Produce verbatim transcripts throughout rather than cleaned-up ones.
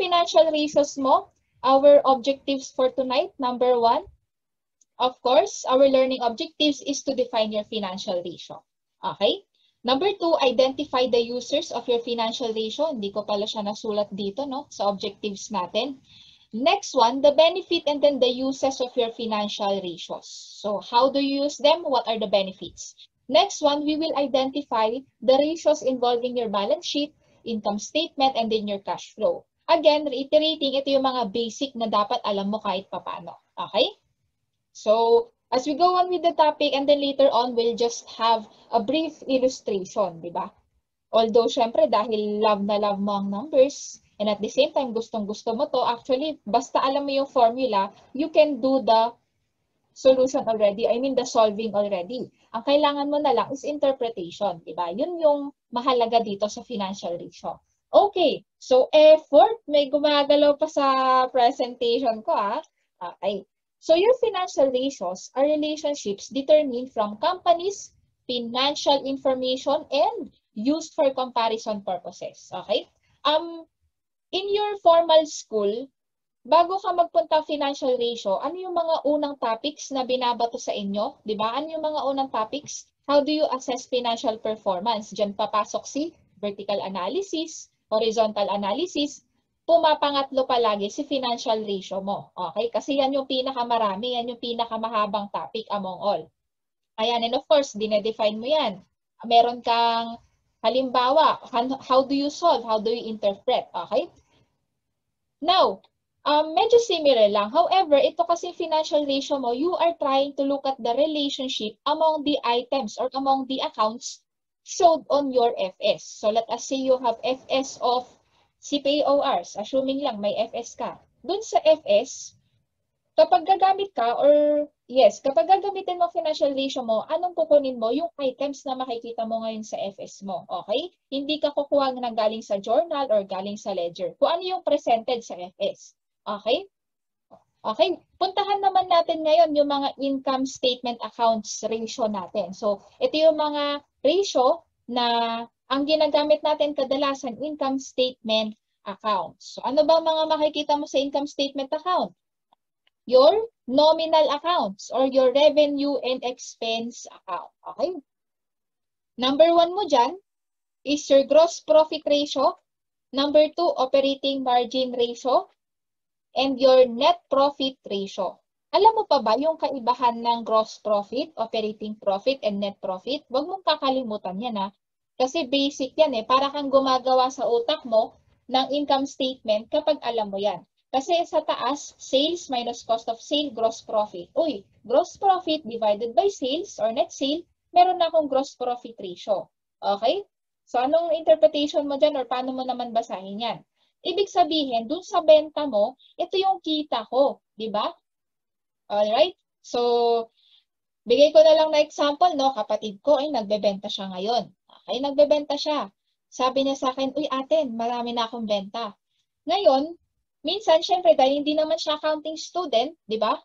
financial ratios mo, our objectives for tonight, number one, of course, our learning objectives is to define your financial ratio. Okay? Number two, identify the users of your financial ratio. Hindi ko pala siya nasulat dito, no? Sa objectives natin. Next one, the benefit and then the uses of your financial ratios. So, how do you use them? What are the benefits? Next one, we will identify the ratios involving your balance sheet, income statement, and then your cash flow. Again, reiterating, ito yung mga basic na dapat alam mo kahit papano. Okay? So, as we go on with the topic and then later on, we'll just have a brief illustration, di ba? Although, syempre, dahil love na love mo ang numbers, and at the same time, gustong-gusto mo to, actually, basta alam mo yung formula, you can do the solution already. I mean, the solving already. Ang kailangan mo na lang is interpretation, di ba? Yun yung mahalaga dito sa financial ratio. Okay, so effort, may gumagalaw pa sa presentation ko, ah. Okay. So your financial ratios are relationships determined from companies, financial information, and used for comparison purposes. Okay? Um, in your formal school, bago ka magpunta financial ratio, ano yung mga unang topics na binabato sa inyo? Diba? Ano yung mga unang topics? How do you assess financial performance? Diyan papasok si vertical analysis, horizontal analysis, pumapangatlo palagi si financial ratio mo. Okay? Kasi yan yung pinakamarami, yan yung pinakamahabang topic among all. Ayan, and of course, dinedefine mo yan. Meron kang halimbawa, how do you solve? How do you interpret? Okay? Now, um, medyo similar lang. However, ito kasi financial ratio mo, you are trying to look at the relationship among the items or among the accounts showed on your F S. So let us say you have F S of C P O Rs, assuming lang may F S ka. Dun sa F S, kapag gagamit ka or yes, kapag gagamitin mo financial ratio mo, anong kukunin mo? Yung items na makikita mo ngayon sa F S mo. Okay? Hindi ka kukuha ng galing sa journal or galing sa ledger. Kung ano yung presented sa F S. Okay? Okay, puntahan naman natin ngayon yung mga income statement accounts ratio natin. So, ito yung mga ratio na ang ginagamit natin kadalasan income statement accounts. So, ano ba mga makikita mo sa income statement account? Your nominal accounts or your revenue and expense account. Okay? Number one mo dyan is your gross profit ratio. Number two, operating margin ratio. And your net profit ratio. Alam mo pa ba yung kaibahan ng gross profit, operating profit, and net profit? Huwag mong kakalimutan yan, ha? Kasi basic yan eh. Para kang gumagawa sa utak mo ng income statement kapag alam mo yan. Kasi sa taas, sales minus cost of sale, gross profit. Uy, gross profit divided by sales or net sale, meron na akong gross profit ratio. Okay? So anong interpretation mo dyan or paano mo naman basahin yan? Ibig sabihin, dun sa benta mo, ito yung kita ko. Diba? Alright? So, bigay ko na lang na example, no? Kapatid ko ay nagbebenta siya ngayon. Okay, nagbebenta siya. Sabi niya sa akin, uy ate, marami na akong benta. Ngayon, minsan, syempre, dahil hindi naman siya accounting student, di ba?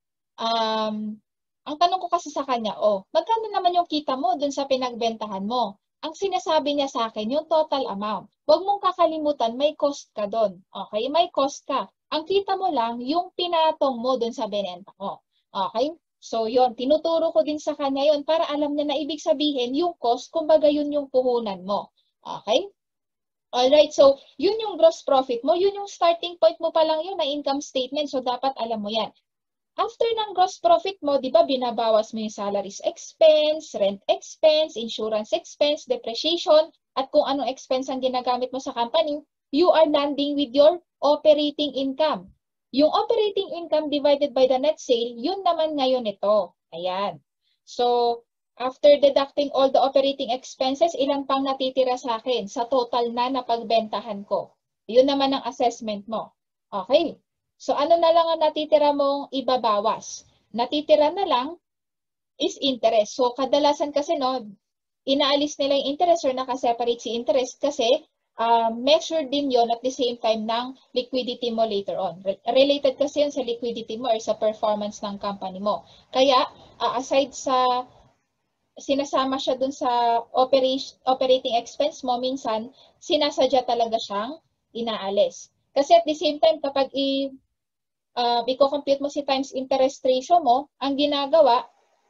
Um, ang tanong ko kasi sa kanya, oh, magkano naman yung kita mo dun sa pinagbentahan mo? Ang sinasabi niya sa akin, yung total amount. Huwag mong kakalimutan, may cost ka doon. Okay? May cost ka. Ang kita mo lang, yung pinatong mo doon sa binenta mo. Okay? So, yun. Tinuturo ko din sa kanya yun para alam niya na ibig sabihin, yung cost, kumbaga yun yung puhunan mo. Okay? Alright. So, yun yung gross profit mo. Yun yung starting point mo pa lang yun na income statement. So, dapat alam mo yan. After ng gross profit mo, di ba, binabawas mo yung salaries expense, rent expense, insurance expense, depreciation, at kung anong expense ang ginagamit mo sa company, you are landing with your operating income. Yung operating income divided by the net sale, yun naman ngayon ito. Ayan. So, after deducting all the operating expenses, ilan pang natitira sa akin sa total na napagbentahan ko? Yun naman ang assessment mo. Okay. So, ano na lang ang natitira mong ibabawas? Natitira na lang is interest. So, kadalasan kasi, no, inaalis nila yung interest or nakaseparate si interest kasi uh, measured din yon at the same time ng liquidity mo later on. Re related kasi yun sa liquidity mo or sa performance ng company mo. Kaya, uh, aside sa sinasama siya dun sa operation, operating expense mo, minsan, sinasadya talaga siyang inaalis. Kasi at the same time, kapag i, uh, i-compute mo si times interest ratio mo, ang ginagawa,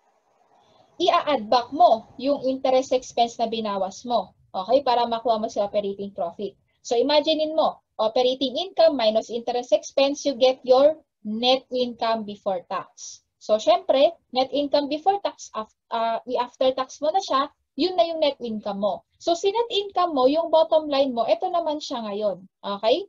i-add back mo yung interest expense na binawas mo. Okay? Para makuha mo si operating profit. So, imaginein mo, operating income minus interest expense, you get your net income before tax. So, syempre, net income before tax, uh, i-after tax mo na siya, yun na yung net income mo. So, si net income mo, yung bottom line mo, ito naman siya ngayon. Okay?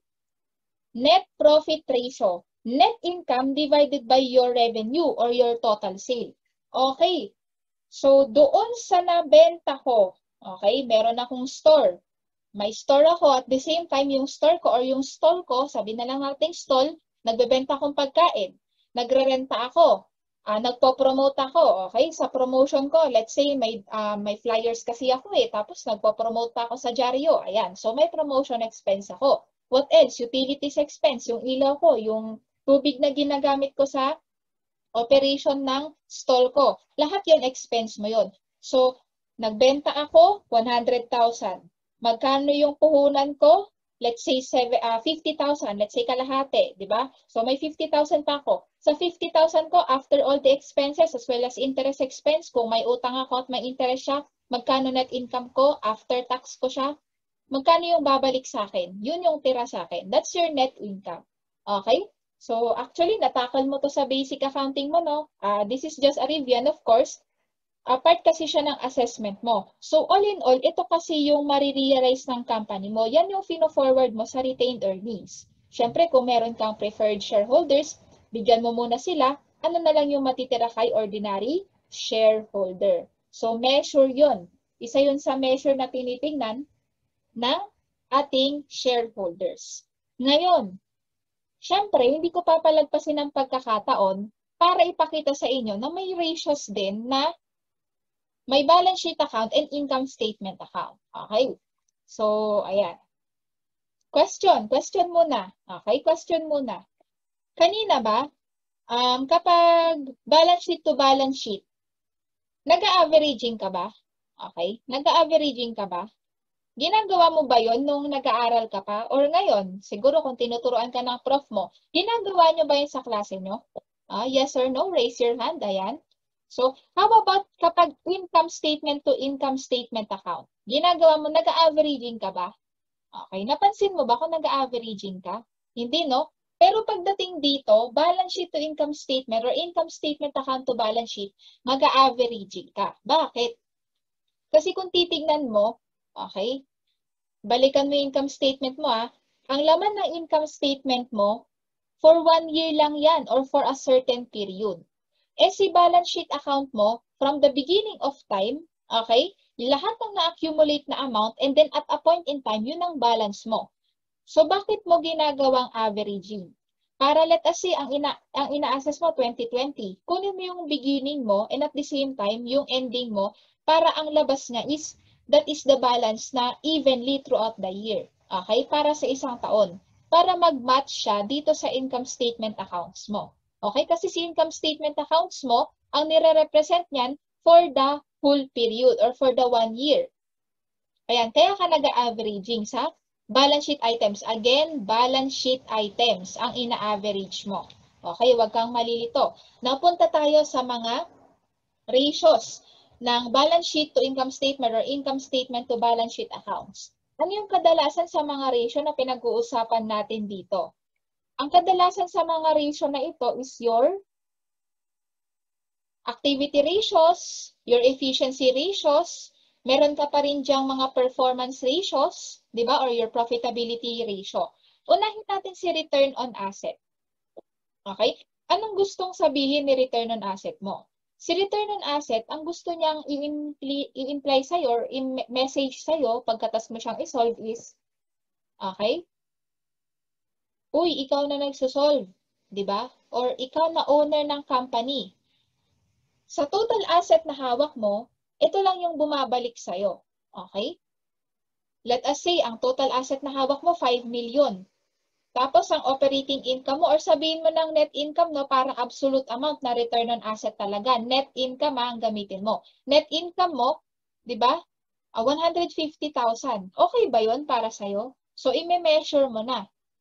Net profit ratio. Net income divided by your revenue or your total sale. Okay. So, doon sa nabenta ko, okay, meron akong store. May store ako at the same time yung store ko or yung stall ko, sabi na lang natin stall, nagbebenta akong pagkain. Nagre-renta ako. Uh, nagpo-promote ako, okay? Sa promotion ko, let's say may uh, may flyers kasi ako eh, tapos nagpo-promote pa ako sa dyaryo. Ayan, so may promotion expense ako. What else? Utilities expense, yung ilaw ko, yung tubig na ginagamit ko sa operation ng stall ko. Lahat yon expense mo yon. So, nagbenta ako, one hundred thousand. Magkano yung puhunan ko? Let's say uh, fifty thousand. Let's say kalahati, di ba? So, may fifty thousand pa ako. Sa fifty thousand ko, after all the expenses as well as interest expense, kung may utang ako at may interest siya, magkano net income ko? After tax ko siya? Magkano yung babalik sa akin? Yun yung tira sa akin. That's your net income. Okay? So, actually, natakal mo to sa basic accounting mo, no? Uh, this is just a review, and of course, uh, part kasi siya ng assessment mo. So, all in all, ito kasi yung marirealize ng company mo. Yan yung fino-forward mo sa retained earnings. Siyempre, kung meron kang preferred shareholders, bigyan mo muna sila, ano na lang yung matitira kay ordinary shareholder. So, measure yun. Isa yun sa measure na tinitingnan ng ating shareholders. Ngayon, syempre, hindi ko papalagpasin ang pagkakataon para ipakita sa inyo na may ratios din na may balance sheet account and income statement account. Okay? So, ayan. Question. Question muna. Okay? Question muna. Kanina ba, um, kapag balance sheet to balance sheet, nag-a-averaging ka ba? Okay? Nag-a-averaging ka ba? Ginagawa mo ba yon nung nag-aaral ka pa? Or ngayon, siguro kung tinuturuan ka ng prof mo, ginagawa nyo ba yun sa klase nyo? Ah, yes or no? Raise your hand. Ayan. So, how about kapag income statement to income statement account? Ginagawa mo, nag-averaging ka ba? Okay. Napansin mo ba kung nag-averaging ka? Hindi, no? Pero pagdating dito, balance sheet to income statement or income statement account to balance sheet, mag-averaging ka. Bakit? Kasi kung titignan mo, okay, balikan mo yung income statement mo ah. Ang laman ng income statement mo, for one year lang yan or for a certain period. Eh si balance sheet account mo, from the beginning of time, okay, lahat ng na-accumulate na amount and then at a point in time, yun ang balance mo. So bakit mo ginagawang averaging? Para let us say, ang ina ang ina-assess mo twenty twenty, kunin mo yung beginning mo and at the same time, yung ending mo, para ang labas nga is that is the balance na evenly throughout the year. Okay? Para sa isang taon. Para mag-match siya dito sa income statement accounts mo. Okay? Kasi si income statement accounts mo, ang nire-represent niyan for the whole period or for the one year. Ayan. Kaya ka nag-averaging sa balance sheet items. Again, balance sheet items ang ina-average mo. Okay? Huwag kang malilito. Napunta tayo sa mga ratios ng balance sheet to income statement or income statement to balance sheet accounts. Ano yung kadalasan sa mga ratio na pinag-uusapan natin dito? Ang kadalasan sa mga ratio na ito is your activity ratios, your efficiency ratios, meron ka pa rin diyang mga performance ratios, di ba? Or your profitability ratio. Unahin natin si return on asset. Okay? Anong gustong sabihin ni return on asset mo? Si return on asset, ang gusto niyang i-imply sa'yo or i-message sa'yo pagkatas mo siyang i-solve is, okay? Uy, ikaw na nagsosolve, di ba? Or ikaw na owner ng company. Sa total asset na hawak mo, ito lang yung bumabalik sa'yo. Okay? Let us say, ang total asset na hawak mo, five million. Tapos, ang operating income mo, or sabihin mo ng net income, no, parang absolute amount na return on asset talaga. Net income ang gamitin mo. Net income mo, di ba? Uh, one hundred fifty thousand. Okay ba yun para sa'yo? So, i-measure mo na.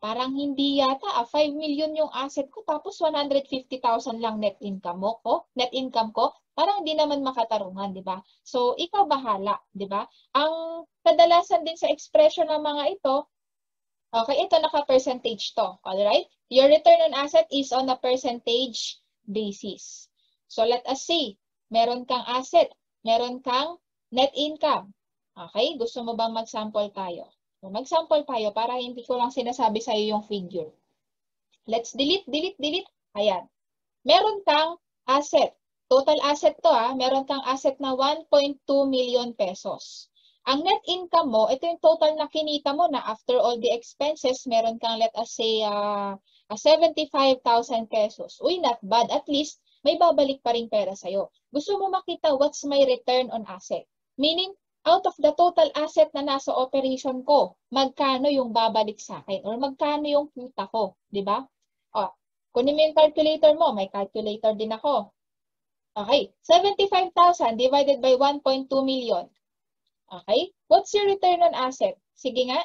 parang hindi yata, ah, five million yung asset ko tapos one hundred fifty thousand lang net income mo ko, net income ko, parang hindi naman makatarungan, di ba? So, ikaw bahala, di ba? Ang kadalasan din sa expression ng mga ito, okay, ito naka-percentage to, alright? Your return on asset is on a percentage basis. So, let us say, meron kang asset, meron kang net income. Okay, gusto mo bang mag-sample tayo? Mag-sample tayo para hindi ko lang sinasabi sa iyo yung figure. Let's delete, delete, delete. Ayan. Meron kang asset. Total asset to ah. Meron kang asset na one point two million pesos. Ang net income mo, ito yung total na kinita mo na after all the expenses, meron kang let us say uh, seventy-five thousand pesos. Uy, not bad. At least, may babalik pa rin pera sa'yo. Gusto mo makita what's my return on asset? Meaning, out of the total asset na nasa operation ko, magkano yung babalik sa akin or magkano yung kita ko, di ba? O, kunin mo yung calculator mo, may calculator din ako. Okay, seventy-five thousand divided by one point two million. Okay, what's your return on asset? Sige nga.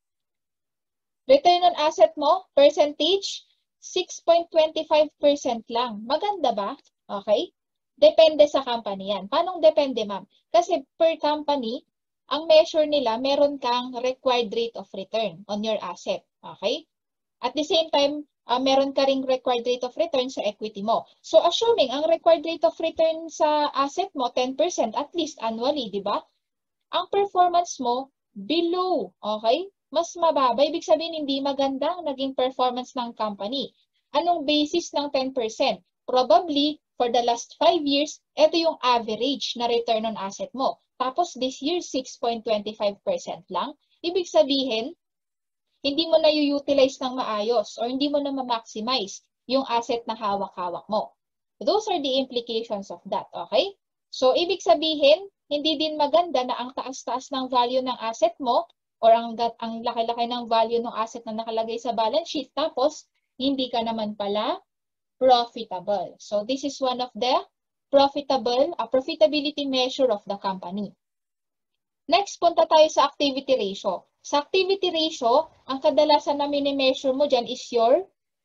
Return on asset mo, percentage, six point two five percent lang. Maganda ba? Okay? Depende sa company yan. Paano depende, ma'am? Kasi per company, ang measure nila, meron kang required rate of return on your asset. Okay? At the same time, uh, meron ka ring required rate of return sa equity mo. So, assuming ang required rate of return sa asset mo, ten percent at least annually, di ba? Ang performance mo, below. Okay? Mas mababa. Ibig sabihin, hindi maganda ang naging performance ng company. Anong basis ng ten percent? Probably, for the last five years, ito yung average na return on asset mo. Tapos this year, six point two five percent lang. Ibig sabihin, hindi mo na i-utilize ng maayos or hindi mo na ma-maximize yung asset na hawak-hawak mo. Those are the implications of that, okay? So, ibig sabihin, hindi din maganda na ang taas-taas ng value ng asset mo or ang, ang laki-laki ng value ng asset na nakalagay sa balance sheet, tapos hindi ka naman pala profitable. So, this is one of the profitable, a profitability measure of the company. Next, punta tayo sa activity ratio. Sa activity ratio, ang kadalasan na mini-measure mo dyan is your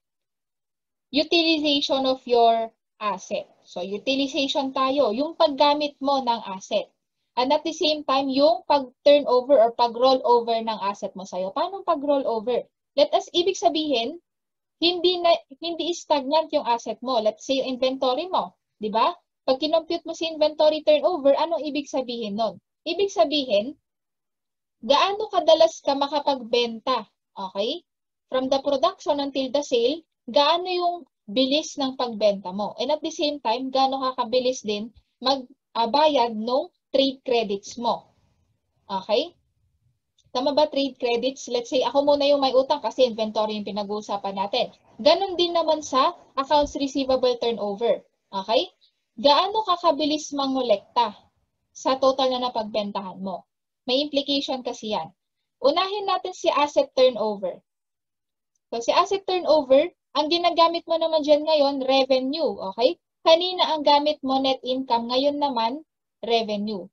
utilization of your asset. So, utilization tayo, yung paggamit mo ng asset. And at the same time, yung pag-turnover or pag-rollover ng asset mo sa'yo. Paano pag-rollover? Let us, ibig sabihin, hindi na hindi stagnant yung asset mo. Let's say yung inventory mo, 'di ba? Pag kinompute mo si inventory turnover, anong ibig sabihin nun? Ibig sabihin, gaano kadalas ka makapagbenta, okay? From the production until the sale, gaano yung bilis ng pagbenta mo? And at the same time, gaano kakabilis din magbayad ng trade credits mo? Okay? Tama ba trade credits? Let's say, ako muna yung may utang kasi inventory yung pinag-uusapan natin. Ganon din naman sa accounts receivable turnover. Okay? Gaano kakabilis mangolekta sa total na napagbentahan mo? May implication kasi yan. Unahin natin si asset turnover. So, si asset turnover, ang ginagamit mo naman dyan ngayon, revenue. Okay? Kanina ang gamit mo net income, ngayon naman, revenue.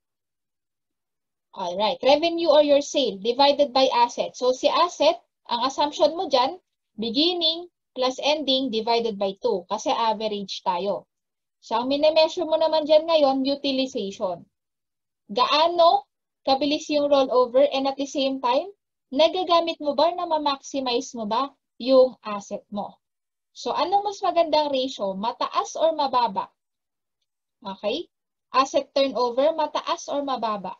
Alright, revenue or your sale divided by asset. So, si asset, ang assumption mo dyan, beginning plus ending divided by two kasi average tayo. So, ang minimeasure mo naman dyan ngayon, utilization. Gaano kabilis yung rollover and at the same time, nagagamit mo ba na ma-maximize mo ba yung asset mo? So, anong mas magandang ratio? Mataas or mababa? Okay? Asset turnover, mataas or mababa?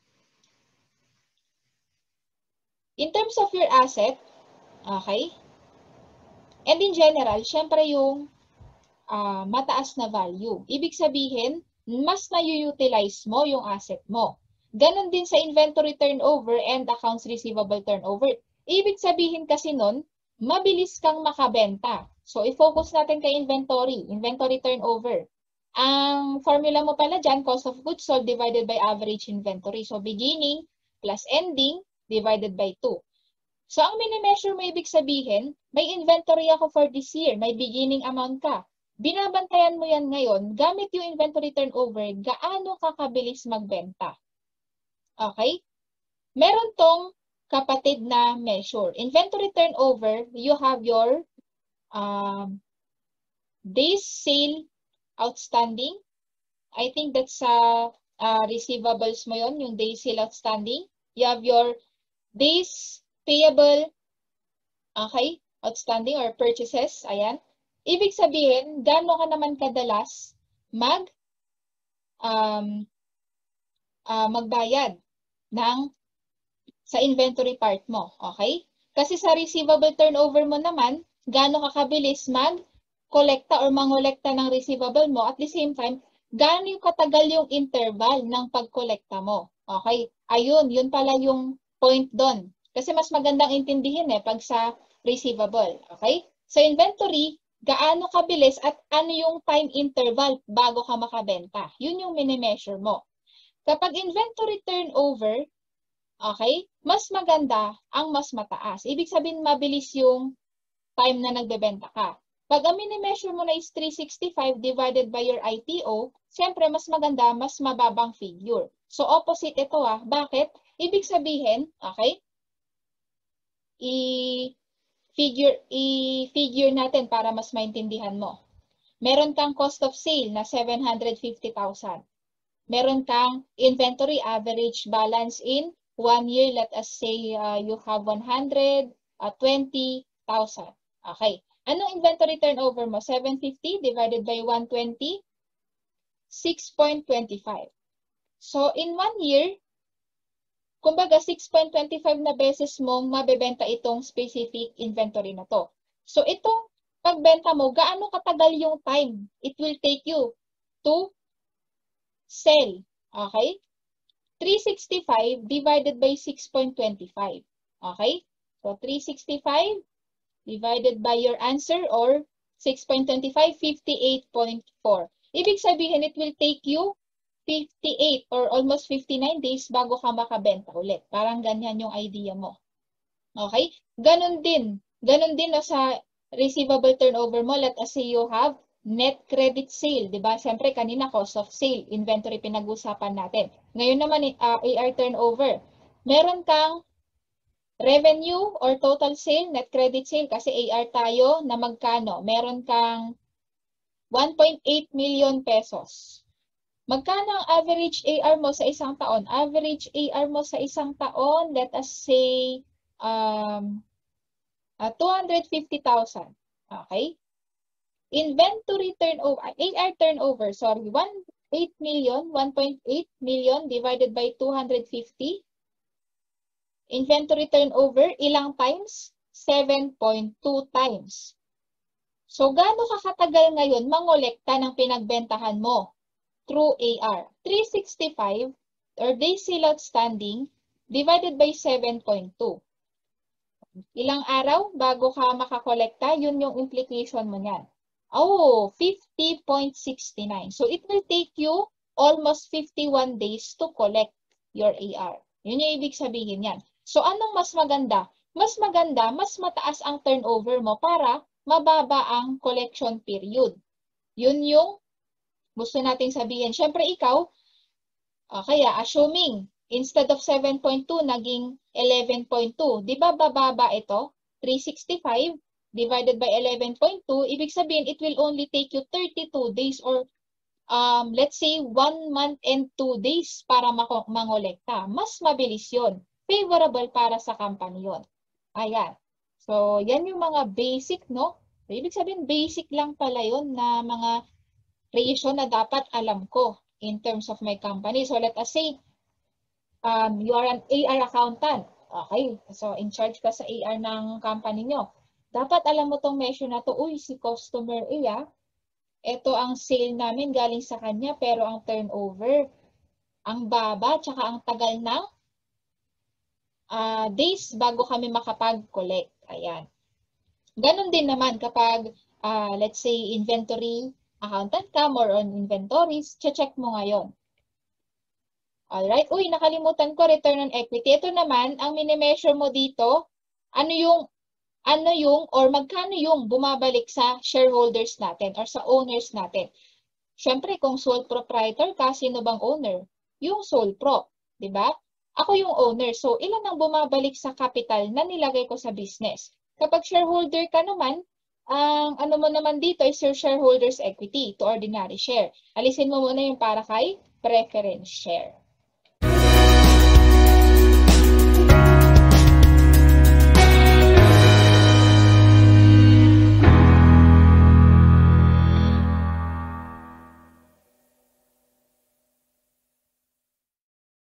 In terms of your asset, okay, and in general, syempre yung uh, mataas na value. Ibig sabihin, mas na-utilize mo yung asset mo. Ganon din sa inventory turnover and accounts receivable turnover. Ibig sabihin kasi nun, mabilis kang makabenta. So, i-focus natin kay inventory, inventory turnover. Ang formula mo pala dyan, cost of goods sold divided by average inventory. So, beginning plus ending divided by two. So, ang mini-measure mo ibig sabihin, may inventory ako for this year, may beginning amount ka. Binabantayan mo yan ngayon, gamit yung inventory turnover, gaano kakabilis magbenta. Okay? Meron tong kapatid na measure. Inventory turnover, you have your um, days sale outstanding. I think that's sa uh, receivables mo yon, yung days sale outstanding. You have your days payable, okay, outstanding or purchases, ayan. Ibig sabihin, gaano ka naman kadalas mag um, uh, magbayad ng sa inventory part mo, okay? Kasi sa receivable turnover mo naman, gaano ka kabilis mag-kolekta or mangolekta ng receivable mo, at the same time, gaano yung katagal yung interval ng pagkolekta mo, okay? Ayun, yun pala yung point doon. Kasi mas magandang intindihin eh pag sa receivable, okay? Sa inventory, gaano kabilis at ano yung time interval bago ka makabenta. Yun yung mini-measure mo. Kapag inventory turnover, okay, mas maganda ang mas mataas. Ibig sabihin, mabilis yung time na nagbebenta ka. Pag ang mini-measure mo na is three sixty-five divided by your I T O, siyempre mas maganda, mas mababang figure. So, opposite ito ah. Bakit? Ibig sabihin, okay, i-figure i-figure natin para mas maintindihan mo. Meron kang cost of sale na seven hundred fifty thousand. Meron kang inventory average balance in one year. Let us say uh, you have one hundred twenty thousand. Okay. Anong inventory turnover mo? seven fifty divided by one hundred twenty? six point two five. So, in one year, kumbaga six point two five na beses mong mabebenta itong specific inventory na to. So, itong pagbenta mo, gaano katagal yung time it will take you to sell? Okay? three sixty-five divided by six point two five. Okay? So, three sixty-five divided by your answer or six point two five, fifty-eight point four. Ibig sabihin, it will take you fifty-eight or almost fifty-nine days bago ka makabenta ulit. Parang ganyan yung idea mo. Okay? Ganon din. Ganon din no, sa receivable turnover mo. Let us say you have net credit sale. Diba? Siyempre, kanina cost of sale. Inventory pinag-usapan natin. Ngayon naman, uh, A R turnover. Meron kang revenue or total sale, net credit sale. Kasi A R tayo na magkano? Meron kang one point eight million pesos. Magkano ang average A R mo sa isang taon? Average A R mo sa isang taon, let us say, um, uh, two hundred fifty thousand. Okay? Inventory turnover, A R turnover, sorry, one point eight million, one point eight million divided by two hundred fifty. Inventory turnover, ilang times? seven point two times. So, gaano ka katagal ngayon mangolekta ng pinagbentahan mo through A R? three sixty-five or days sale outstanding divided by seven point two. Ilang araw bago ka makakolekta? Yun yung implication mo niyan. Oh, fifty point six nine. So, it will take you almost fifty-one days to collect your A R. Yun yung ibig sabihin yan. So, anong mas maganda? Mas maganda, mas mataas ang turnover mo para mababa ang collection period. Yun yung gusto nating sabihin. Siyempre, ikaw, uh, kaya assuming instead of seven point two, naging eleven point two. Di ba bababa ito? three sixty-five divided by eleven point two. Ibig sabihin, it will only take you thirty-two days or um, let's say one month and two days para mangolekta. Mas mabilis yun. Favorable para sa company yun. Ayan. So, yan yung mga basic, no? So, ibig sabihin, basic lang pala yun na mga ratio na dapat alam ko in terms of my company. So, let us say, um, you are an A R accountant. Okay. So, in charge ka sa A R ng company nyo. Dapat alam mo tong measure na to. Uy, si customer A, ah, ito ang sale namin galing sa kanya, pero ang turnover, ang baba, tsaka ang tagal ng uh, days bago kami makapag-collect. Ayan. Ganon din naman kapag, uh, let's say, inventory accountant ka, more on inventories, check mo ngayon. Alright. Uy, nakalimutan ko, return on equity. Ito naman, ang mini-measure mo dito, ano yung, ano yung, or magkano yung bumabalik sa shareholders natin or sa owners natin. Siyempre, kung sole proprietor ka, sino bang owner? Yung sole prop, di ba? Ako yung owner. So, ilan ang bumabalik sa capital na nilagay ko sa business? Kapag shareholder ka naman, ang ano mo naman dito is your shareholder's equity to ordinary share. Alisin mo muna yung para kay preference share.